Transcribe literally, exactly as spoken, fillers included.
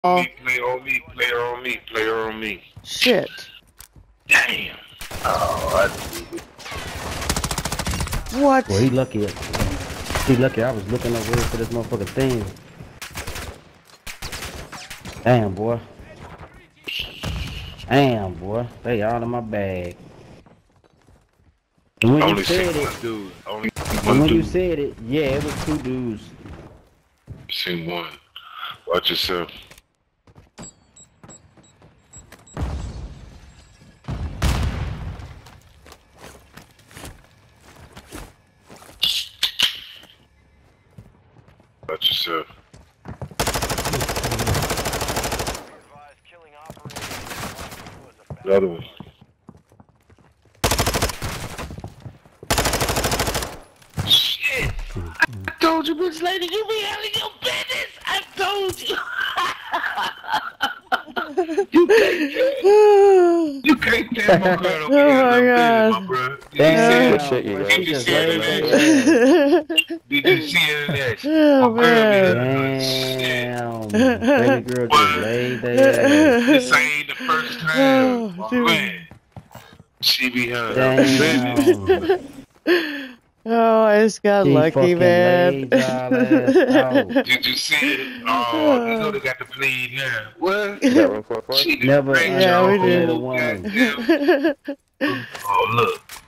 Me, player on me, player on me, player on me. Shit. Damn. Oh, I see it. What? Well, he lucky. He lucky. I was looking over here for this motherfucking thing. Damn, boy. Damn, boy. They all in my bag. And when Only you said seen it, one dude. Only and one when dude. you said it, yeah, it was two dudes. Seen one. Watch yourself. Watch yourself. Another one. Shit! I told you, bitch lady, you be out of your business! I told you! You can't tell. You can't tell my girl don't be out of her business, my bro. Did Damn, you see shit, it? you boy, got. Did she you just see it in laid that their ass. shit? Did you see it in that shit? Oh, My girl be man. out of her shit. Damn, baby girl just What? laid their ass. This ain't the first time, Oh, my dude. man. She be out of her business. Damn. Oh, I just got She lucky, fucking man. laid y'all ass out. Did you see it? Oh, you know they got the plea now. What? You got one for a She done Never raped Yeah, your we underestimate did. a whole woman. goddamn. Oh, look.